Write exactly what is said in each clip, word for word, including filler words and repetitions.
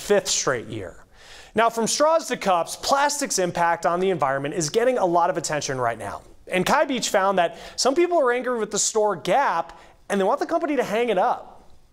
fifth straight year. Now, from straws to cups, plastic's impact on the environment is getting a lot of attention right now. And Kai Beach found that some people are angry with the store Gap, and they want the company to hang it up.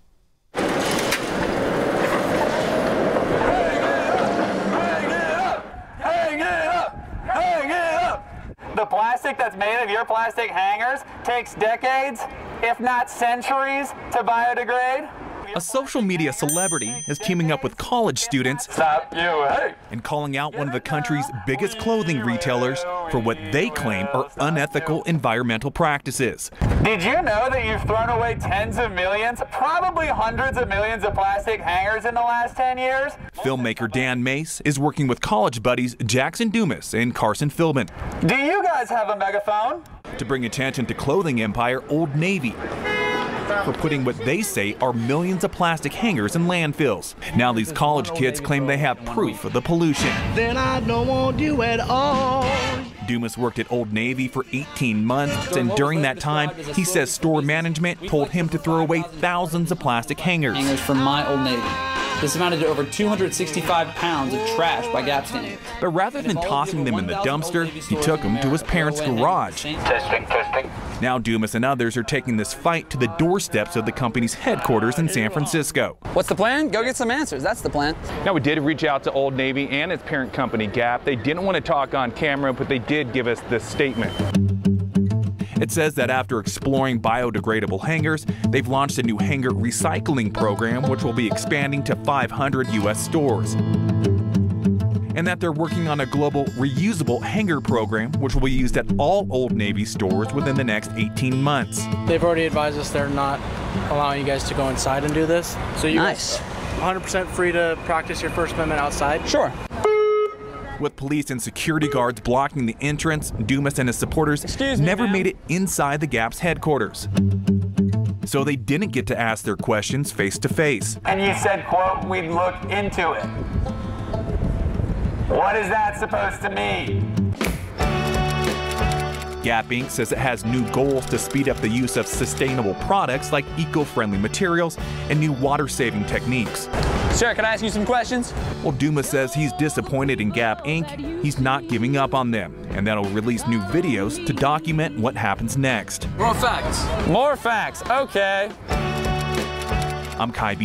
The plastic that's made of your plastic hangers takes decades, if not centuries, to biodegrade. A social media celebrity is teaming up with college students Stop you, hey. and calling out one of the country's biggest clothing retailers for what they claim are unethical environmental practices. Did you know that you've thrown away tens of millions, probably hundreds of millions of plastic hangers in the last ten years? Filmmaker Dan Mace is working with college buddies Jackson Dumas and Carson Philbin Do you guys have a megaphone? to bring attention to clothing empire Old Navy for putting what they say are millions of plastic hangers in landfills. Now these college kids claim they have proof of the pollution. Then I don't want you at all. Dumas worked at Old Navy for eighteen months, and during that time, he says store management told him to throw away thousands of plastic hangers. Hangers from my Old Navy. This amounted to over two hundred sixty-five pounds of trash by Gap standards. But rather than tossing them in the dumpster, he took them to his parents' garage. Testing, testing. Now Dumas and others are taking this fight to the doorsteps of the company's headquarters in San Francisco. What's the plan? Go get some answers. That's the plan. Now, we did reach out to Old Navy and its parent company, Gap. They didn't want to talk on camera, but they did give us this statement. It says that after exploring biodegradable hangers, they've launched a new hanger recycling program, which will be expanding to five hundred U S stores. And that they're working on a global reusable hanger program, which will be used at all Old Navy stores within the next eighteen months. They've already advised us they're not allowing you guys to go inside and do this. So you Nice. guys one hundred percent free to practice your First Amendment outside? Sure. With police and security guards blocking the entrance, Dumas and his supporters Excuse me, never ma'am. made it inside the Gap's headquarters. So they didn't get to ask their questions face to face. And you said, quote, we'd look into it. What is that supposed to mean? Gap Incorporated says it has new goals to speed up the use of sustainable products like eco-friendly materials and new water-saving techniques. Sir, can I ask you some questions? Well, Dumas says he's disappointed in Gap Incorporated. He's not giving up on them, and that'll release new videos to document what happens next. More facts. More facts, okay. I'm Kai Beach.